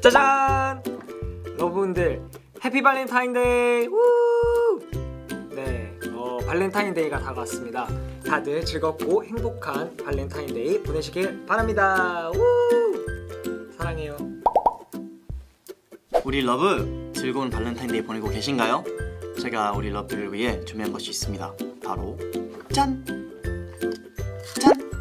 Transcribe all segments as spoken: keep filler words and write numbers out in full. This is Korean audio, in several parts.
짜잔! 여러분들 해피 발렌타인데이! 우! 네, 어, 발렌타인데이가 다가왔습니다. 다들 즐겁고 행복한 발렌타인데이 보내시길 바랍니다. 우! 사랑해요. 우리 러브 즐거운 발렌타인데이 보내고 계신가요? 제가 우리 러브를 위해 준비한 것이 있습니다. 바로 짠! 짠!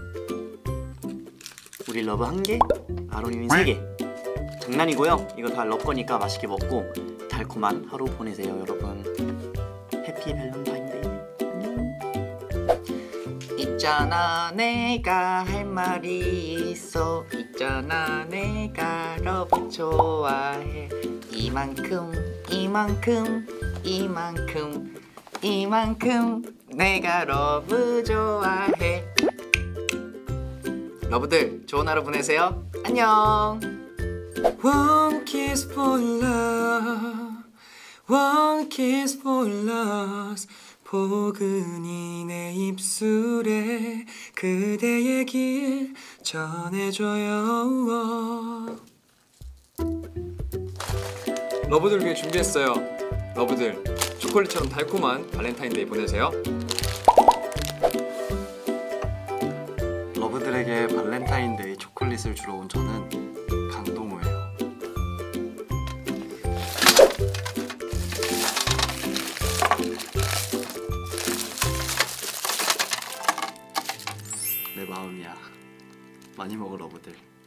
우리 러브 한 개, 아론이는 세 개. 장난이고요. 이거 다 러브 거니까 맛있게 먹고 달콤한 하루 보내세요, 여러분. 해피 발렌타인데이. 안녕. 있잖아 내가 할 말이 있어. 있잖아 내가 러브 좋아해. 이만큼 이만큼 이만큼 이만큼 내가 러브 좋아해. 러브들 좋은 하루 보내세요. 안녕. One kiss for love, one kiss for loss. 포근히 내 입술에 그대의 길 전해줘요. 러브들 위해 준비했어요. 러브들 초콜릿처럼 달콤한 발렌타인데이 보내세요. 러브들에게 발렌타인데이 초콜릿을 주러 온 저는 강동우예요. 내 마음이야. 많이 먹어 러브들.